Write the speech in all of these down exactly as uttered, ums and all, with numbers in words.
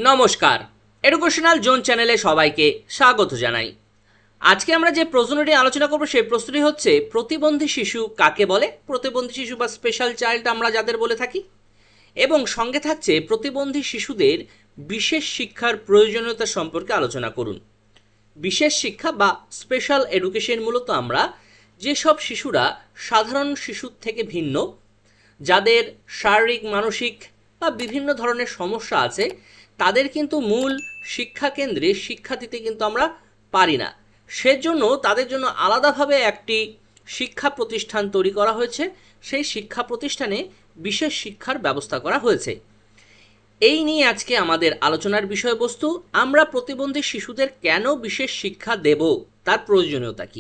নমস্কার, educational zone চ্যানেলে সবাইকে স্বাগত জানাই। আজকে আমরা যে প্রশ্নটি আলোচনা করব সেই প্রশ্নটি হচ্ছে প্রতিবন্ধী শিশু কাকে বলে। প্রতিবন্ধী শিশু বা স্পেশাল চাইল্ড আমরা যাদের বলে থাকি, এবং সঙ্গে থাকছে প্রতিবন্ধী শিশুদের বিশেষ শিক্ষার প্রয়োজনীয়তা সম্পর্কে আলোচনা করুন। বিশেষ শিক্ষা বা স্পেশাল এডুকেশন মূলত আমরা যেসব শিশুরা সাধারণ শিশুর থেকে ভিন্ন, যাদের শারীরিক মানসিক বা বিভিন্ন ধরনের সমস্যা আছে, তাদের কিন্তু মূল শিক্ষা কেন্দ্রে শিক্ষা দিতে কিন্তু আমরা পারি না। সেজন্য তাদের জন্য আলাদাভাবে একটি শিক্ষা প্রতিষ্ঠান তৈরি করা হয়েছে। সেই শিক্ষা প্রতিষ্ঠানে বিশেষ শিক্ষার ব্যবস্থা করা হয়েছে। এই নিয়ে আজকে আমাদের আলোচনার বিষয়বস্তু, আমরা প্রতিবন্ধী শিশুদের কেন বিশেষ শিক্ষা দেব, তার প্রয়োজনীয়তা কি।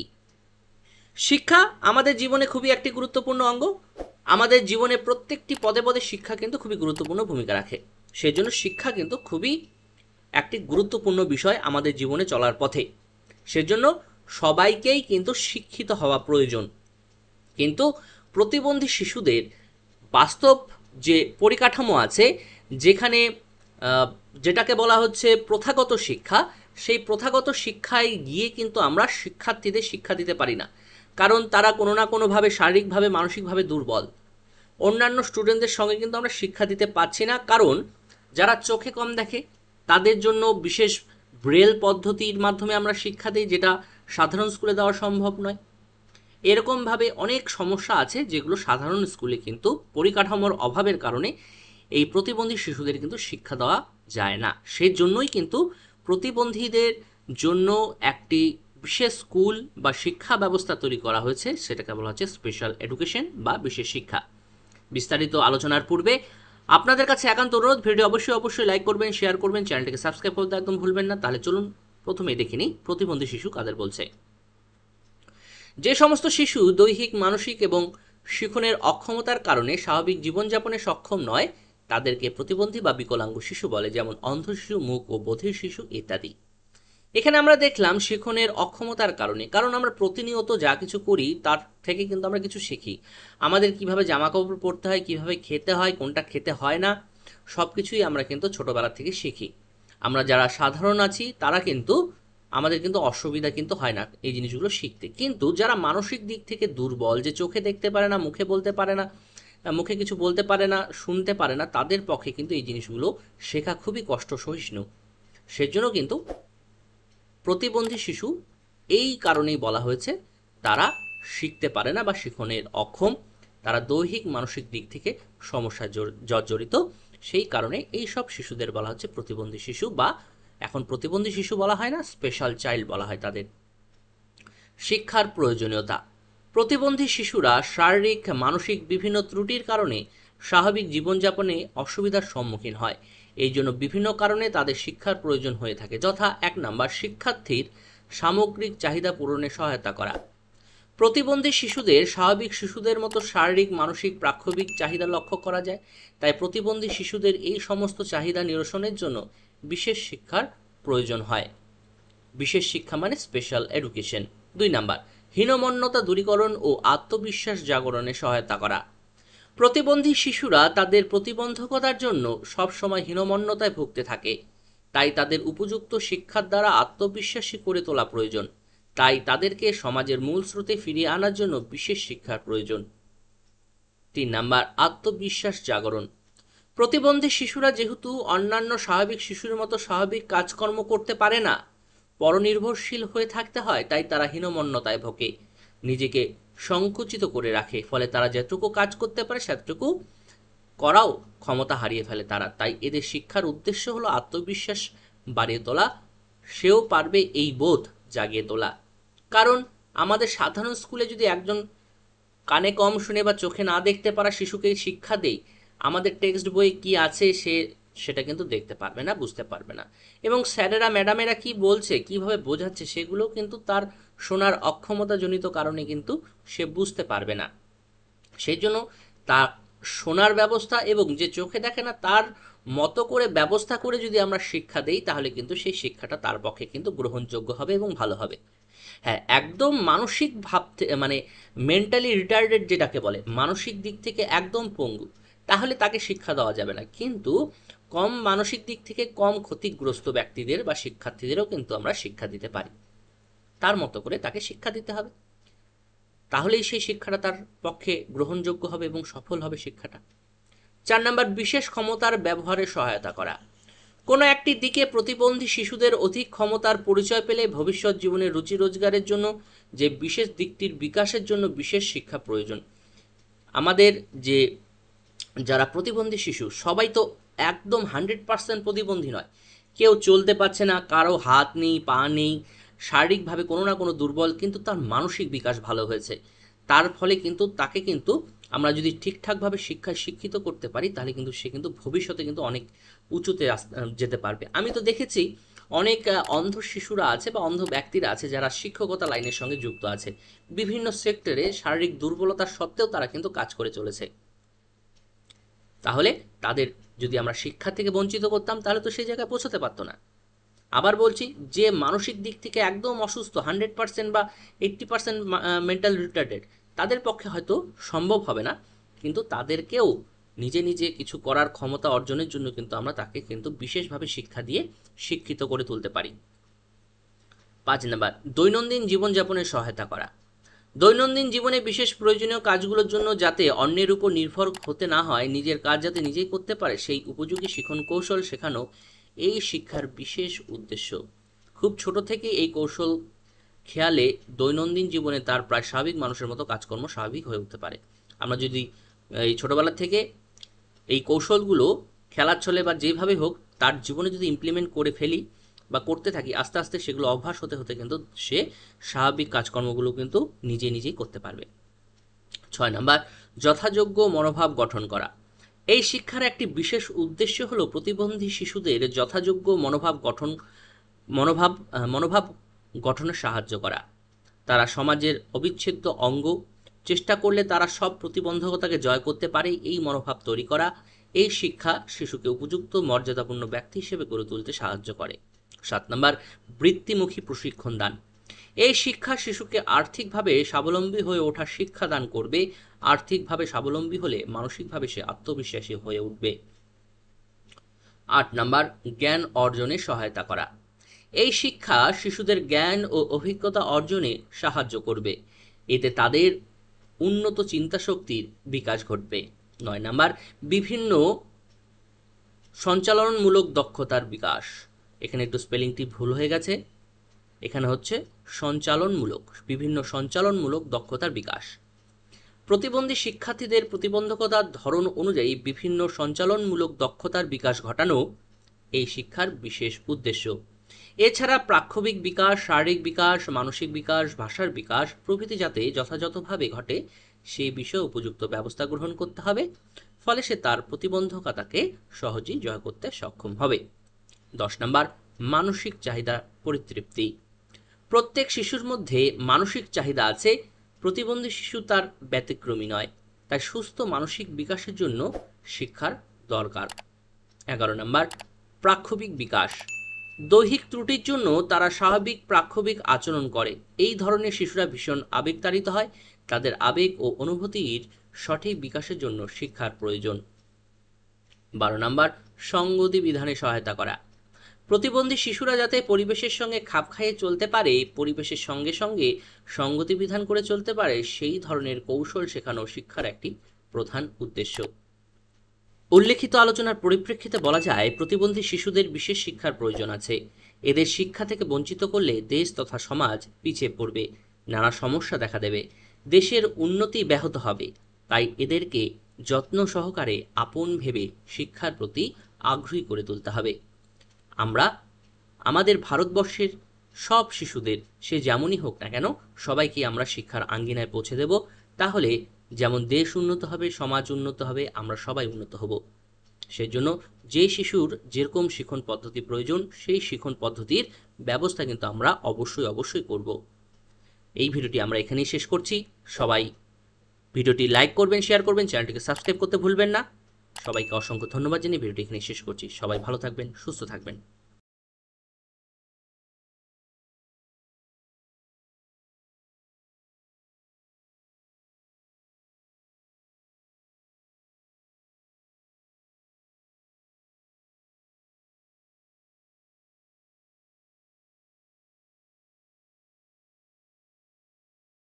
শিক্ষা আমাদের জীবনে খুবই একটি গুরুত্বপূর্ণ অঙ্গ। আমাদের জীবনে প্রত্যেকটি পদে পদে শিক্ষা কিন্তু খুবই গুরুত্বপূর্ণ ভূমিকা রাখে। সেই জন্য শিক্ষা কিন্তু খুবই একটি গুরুত্বপূর্ণ বিষয় আমাদের জীবনে চলার পথে। সেজন্য সবাইকেই কিন্তু শিক্ষিত হওয়া প্রয়োজন। কিন্তু প্রতিবন্ধী শিশুদের বাস্তব যে পরিকাঠামো আছে, যেখানে যেটাকে বলা হচ্ছে প্রথাগত শিক্ষা, সেই প্রথাগত শিক্ষায় গিয়ে কিন্তু আমরা শিক্ষার্থীদের শিক্ষা দিতে পারি না। কারণ তারা কোনো না কোনোভাবে শারীরিকভাবে মানসিকভাবে দুর্বল। অন্যান্য স্টুডেন্টদের সঙ্গে কিন্তু আমরা শিক্ষা দিতে পারছি না, কারণ যারা চোখে কম দেখে তাদের জন্য বিশেষ ব্রেল পদ্ধতির মাধ্যমে আমরা শিক্ষা দিই, যেটা সাধারণ স্কুলে দেওয়া সম্ভব নয়। এরকমভাবে অনেক সমস্যা আছে যেগুলো সাধারণ স্কুলে কিন্তু পরিকাঠামোর অভাবের কারণে এই প্রতিবন্ধী শিশুদের কিন্তু শিক্ষা দেওয়া যায় না। সেজন্যই কিন্তু প্রতিবন্ধীদের জন্য একটি বিশেষ স্কুল বা শিক্ষা ব্যবস্থা তৈরি করা হয়েছে, সেটাকে বলা হচ্ছে স্পেশাল এডুকেশন বা বিশেষ শিক্ষা। বিস্তারিত আলোচনার পূর্বে আপনাদের কাছে একান্ত অনুরোধ, ভিডিও অবশ্যই অবশ্যই লাইক করবেন, শেয়ার করবেন, চ্যানেলটিকে সাবস্ক্রাইব করতে একদম ভুলবেন না। তাহলে চলুন প্রথমে দেখে নিই প্রতিবন্ধী শিশু কাদের বলছে। যে সমস্ত শিশু দৈহিক, মানসিক এবং শিখনের অক্ষমতার কারণে স্বাভাবিক জীবনযাপনে সক্ষম নয়, তাদেরকে প্রতিবন্ধী বা বিকলাঙ্গ শিশু বলে, যেমন অন্ধ শিশু, মূক ও বধির শিশু ইত্যাদি। এখানে আমরা দেখলাম শিখনের অক্ষমতার কারণে, কারণ আমরা প্রতিনিয়ত যা কিছু করি তার থেকে কিন্তু আমরা কিছু শিখি। আমাদের কিভাবে জামা কাপড় পরতে হয়, কিভাবে খেতে হয়, কোনটা খেতে হয় না, সব কিছুই আমরা কিন্তু ছোটোবেলা থেকে শিখি। আমরা যারা সাধারণ আছি তারা কিন্তু আমাদের কিন্তু অসুবিধা কিন্তু হয় না এই জিনিসগুলো শিখতে। কিন্তু যারা মানসিক দিক থেকে দুর্বল, যে চোখে দেখতে পারে না, মুখে বলতে পারে না, মুখে কিছু বলতে পারে না, শুনতে পারে না, তাদের পক্ষে কিন্তু এই জিনিসগুলো শেখা খুবই কষ্ট সহিষ্ণু। সেজন্য কিন্তু প্রতিবন্ধী শিশু এই কারণেই বলা হয়েছে, তারা শিখতে পারে না বা শিখনের অক্ষম, তারা দৈহিক মানসিক দিক থেকে সমস্যা জর্জরিত। সেই কারণে এই সব শিশুদের বলা হচ্ছে প্রতিবন্ধী শিশু, বা এখন প্রতিবন্ধী শিশু বলা হয় না, স্পেশাল চাইল্ড বলা হয় তাদের। শিক্ষার প্রয়োজনীয়তা। প্রতিবন্ধী শিশুরা শারীরিক, মানসিক বিভিন্ন ত্রুটির কারণে স্বাভাবিক জীবনযাপনে অসুবিধার সম্মুখীন হয়। এই জন্য বিভিন্ন কারণে তাদের শিক্ষার প্রয়োজন হয়ে থাকে, যথা এক নম্বর, শিক্ষার্থীর সামগ্রিক চাহিদা পূরণে সহায়তা করা। প্রতিবন্ধী শিশুদের স্বাভাবিক শিশুদের মতো শারীরিক, মানসিক, প্রাক্ষবিক চাহিদা লক্ষ্য করা যায়। তাই প্রতিবন্ধী শিশুদের এই সমস্ত চাহিদা নিরসনের জন্য বিশেষ শিক্ষার প্রয়োজন হয়। বিশেষ শিক্ষা মানে স্পেশাল এডুকেশন। দুই নাম্বার, হীনমন্যতা দূরীকরণ ও আত্মবিশ্বাস জাগরণে সহায়তা করা। প্রতিবন্ধী শিশুরা তাদের প্রতিবন্ধকতার জন্য সবসময় হীনমন্যতায় ভুগতে থাকে, তাই তাদের উপযুক্ত শিক্ষার দ্বারা আত্মবিশ্বাসী করে তোলা প্রয়োজন। তাই তাদেরকে সমাজের মূল স্রোতে ফিরিয়ে আনার জন্য বিশেষ শিক্ষার প্রয়োজন। তিন নাম্বার, আত্মবিশ্বাস জাগরণ। প্রতিবন্ধী শিশুরা যেহেতু অন্যান্য স্বাভাবিক শিশুর মতো স্বাভাবিক কাজকর্ম করতে পারে না, পরনির্ভরশীল হয়ে থাকতে হয়, তাই তারা হীনমন্যতায় ভোগে, নিজেকে সংকুচিত করে রাখে। ফলে তারা যেটুকু কাজ করতে পারে সেটুকু করাও ক্ষমতা হারিয়ে ফেলে তারা। তাই এদের শিক্ষার উদ্দেশ্য হলো আত্মবিশ্বাস বাড়িয়ে তোলা, সেও পারবে এই বোধ জাগিয়ে তোলা। কারণ আমাদের সাধারণ স্কুলে যদি একজন কানে কম শুনে বা চোখে না দেখতে পারা শিশুকে শিক্ষা দেই, আমাদের টেক্সট বইয়ে কি আছে সে সেটা কিন্তু দেখতে পারবে না, বুঝতে পারবে না, এবং স্যারেরা ম্যাডামেরা কি বলছে, কিভাবে বোঝাচ্ছে, সেগুলো কিন্তু তার শোনার অক্ষমতাজনিত কারণে কিন্তু সে বুঝতে পারবে না। সেই জন্য তার শোনার ব্যবস্থা এবং যে চোখে দেখে না তার মতো করে ব্যবস্থা করে যদি আমরা শিক্ষা দেই, তাহলে কিন্তু সেই শিক্ষাটা তার পক্ষে কিন্তু গ্রহণযোগ্য হবে এবং ভালো হবে। হ্যাঁ, একদম মানসিক ভাবতে মানে মেন্টালি রিটার্ডেড যেটাকে বলে, মানসিক দিক থেকে একদম পঙ্গু, তাহলে তাকে শিক্ষা দেওয়া যাবে না। কিন্তু কম মানসিক দিক থেকে কম ক্ষতিগ্রস্ত ব্যক্তিদের বা শিক্ষার্থীদেরও কিন্তু আমরা শিক্ষা দিতে পারি, তার মতো করে তাকে শিক্ষা দিতে হবে, তাহলেই সেই শিক্ষাটা তার পক্ষে গ্রহণযোগ্য হবে এবং সফল হবে শিক্ষাটা। চার নম্বর, বিশেষ ক্ষমতার ব্যবহারে সহায়তা করা। কোনো একটি দিকে প্রতিবন্ধী শিশুদের অধিক ক্ষমতার পরিচয় পেলে ভবিষ্যৎ জীবনে রুচি রোজগারের জন্য যে বিশেষ দিকটির বিকাশের জন্য বিশেষ শিক্ষা প্রয়োজন। আমাদের যে যারা প্রতিবন্ধী শিশু সবাই তো একদম হান্ড্রেড পার্সেন্ট প্রতিবন্ধী নয়, কেউ চলতে পারছে না, কারো হাত নেই, পা নেই, শারীরিকভাবে কোনো না কোনো দুর্বল, কিন্তু তার মানসিক বিকাশ ভালো হয়েছে। তার ফলে কিন্তু তাকে কিন্তু আমরা যদি ঠিকঠাকভাবে শিক্ষায় শিক্ষিত করতে পারি তাহলে কিন্তু সে কিন্তু ভবিষ্যতে কিন্তু অনেক উঁচুতে যেতে পারবে। আমি তো দেখেছি অনেক অন্ধ শিশুরা আছে বা অন্ধ ব্যক্তিরা আছে যারা শিক্ষকতা লাইনের সঙ্গে যুক্ত আছে, বিভিন্ন সেক্টরে শারীরিক দুর্বলতা সত্ত্বেও তারা কিন্তু কাজ করে চলেছে। তাহলে তাদের যদি আমরা শিক্ষা থেকে বঞ্চিত করতাম তাহলে তো সেই জায়গায় পৌঁছতে পারতো না। আবার বলছি, যে মানসিক দিক থেকে একদম অসুস্থ, হান্ড্রেড পার্সেন্ট বা এইট্টি পার্সেন্ট মেন্টাল রিটার্ডেড, তাদের পক্ষে হয়তো সম্ভব হবে না, কিন্তু তাদেরকেও নিজে নিজে কিছু করার ক্ষমতা অর্জনের জন্য কিন্তু আমরা তাকে কিন্তু বিশেষভাবে শিক্ষা দিয়ে শিক্ষিত করে তুলতে পারি। পাঁচ নাম্বার, দৈনন্দিন জীবনযাপনের সহায়তা করা। দৈনন্দিন জীবনে বিশেষ প্রয়োজনীয় কাজগুলোর জন্য যাতে অন্যের উপর নির্ভর হতে না হয়, নিজের কাজ যাতে নিজেই করতে পারে, সেই উপযোগী শিখন কৌশল শেখানো এই শিক্ষার বিশেষ উদ্দেশ্য। খুব ছোট থেকে এই কৌশল খেয়ালে দৈনন্দিন জীবনে তার প্রায় স্বাভাবিক মানুষের মতো কাজকর্ম স্বাভাবিক হয়ে উঠতে পারে। আমরা যদি এই ছোটোবেলা থেকে এই কৌশলগুলো খেলার ছলে বা যেভাবে হোক তার জীবনে যদি ইমপ্লিমেন্ট করে ফেলি বা করতে থাকি, আস্তে আস্তে সেগুলো অভ্যাস হতে হতে কিন্তু সে স্বাভাবিক কাজকর্মগুলো কিন্তু নিজে নিজেই করতে পারবে। ছয় নাম্বার, যথাযোগ্য মনোভাব গঠন করা। এই শিক্ষার একটি বিশেষ উদ্দেশ্য হলো প্রতিবন্ধী শিশুদের যথাযোগ্য মনোভাব গঠন মনোভাব মনোভাব গঠনে সাহায্য করা। তারা সমাজের অবিচ্ছেদ্য অঙ্গ, চেষ্টা করলে তারা সব প্রতিবন্ধকতাকে জয় করতে পারে, এই মনোভাব তৈরি করা। এই শিক্ষা শিশুকে উপযুক্ত মর্যাদাপূর্ণ ব্যক্তি হিসেবে গড়ে তুলতে সাহায্য করে। সাত নম্বর, বৃত্তিমুখী প্রশিক্ষণ দান। এই শিক্ষা শিশুকে আর্থিকভাবে স্বাবলম্বী হয়ে ওঠার শিক্ষা দান করবে। আর্থিকভাবে স্বাবলম্বী হলে মানসিকভাবে সে আত্মবিশ্বাসী হয়ে উঠবে। আট নাম্বার, জ্ঞান অর্জনে সহায়তা করা। এই শিক্ষা শিশুদের জ্ঞান ও অভিজ্ঞতা অর্জনে সাহায্য করবে, এতে তাদের উন্নত চিন্তাশক্তির বিকাশ ঘটবে। নয় নাম্বার, বিভিন্ন সঞ্চালনমূলক দক্ষতার বিকাশ। এখানে একটু স্পেলিংটি ভুল হয়ে গেছে, এখানে হচ্ছে সঞ্চালনমূলক, বিভিন্ন সঞ্চালনমূলক দক্ষতার বিকাশ। প্রতিবন্ধী শিক্ষার্থীদের প্রতিবন্ধকতার ধরন অনুযায়ী বিভিন্ন সঞ্চালনমূলক দক্ষতার বিকাশ ঘটানো এই শিক্ষার বিশেষ উদ্দেশ্য। এছাড়া প্রাক্ষবিক বিকাশ, শারীরিক বিকাশ, মানসিক বিকাশ, ভাষার বিকাশ প্রভৃতি যাতে যথাযথভাবে ঘটে সেই বিষয়ে উপযুক্ত ব্যবস্থা গ্রহণ করতে হবে, ফলে সে তার প্রতিবন্ধকতাকে সহজেই জয় করতে সক্ষম হবে। দশ নম্বর, মানসিক চাহিদা পরিতৃপ্তি। প্রত্যেক শিশুর মধ্যে মানসিক চাহিদা আছে, প্রতিবন্ধী শিশু তার ব্যতিক্রমী নয়, তাই সুস্থ মানসিক বিকাশের জন্য শিক্ষার দরকার। এগারো নম্বর, প্রাক্ষবিক বিকাশ। দৈহিক ত্রুটির জন্য তারা স্বাভাবিক প্রাক্ষবিক আচরণ করে। এই ধরনের শিশুরা ভীষণ আবেগতাড়িত হয়, তাদের আবেগ ও অনুভূতির সঠিক বিকাশের জন্য শিক্ষার প্রয়োজন। বারো নম্বর, সঙ্গতি বিধানে সহায়তা করা। প্রতিবন্ধী শিশুরা যাতে পরিবেশের সঙ্গে খাপ খাইয়ে চলতে পারে, পরিবেশের সঙ্গে সঙ্গে সঙ্গতি বিধান করে চলতে পারে, সেই ধরনের কৌশল শেখানো শিক্ষার একটি প্রধান উদ্দেশ্য। উল্লেখিত আলোচনার পরিপ্রেক্ষিতে বলা যায় প্রতিবন্ধী শিশুদের বিশেষ শিক্ষার প্রয়োজন আছে। এদের শিক্ষা থেকে বঞ্চিত করলে দেশ তথা সমাজ পিছিয়ে পড়বে, নানা সমস্যা দেখা দেবে, দেশের উন্নতি ব্যাহত হবে। তাই এদেরকে যত্ন সহকারে আপন ভেবে শিক্ষার প্রতি আগ্রহী করে তুলতে হবে। আমরা আমাদের ভারতবর্ষের সব শিশুদের, সে যেমনই হোক না কেন, সবাইকে আমরা শিক্ষার আঙ্গিনায় পৌঁছে দেব। তাহলে যেমন দেশ উন্নত হবে, সমাজ উন্নত হবে, আমরা সবাই উন্নত হব। সেজন্য যে শিশুর যেরকম শিক্ষণ পদ্ধতি প্রয়োজন সেই শিক্ষণ পদ্ধতির ব্যবস্থা কিন্তু আমরা অবশ্যই অবশ্যই করব। এই ভিডিওটি আমরা এখানেই শেষ করছি। সবাই ভিডিওটি লাইক করবেন, শেয়ার করবেন, চ্যানেলটিকে সাবস্ক্রাইব করতে ভুলবেন না। সবাইকে অসংখ্য ধন্যবাদ জানিয়ে ভিডিওটি এখানেই শেষ করছি। সবাই ভালো থাকবেন, সুস্থ থাকবেন।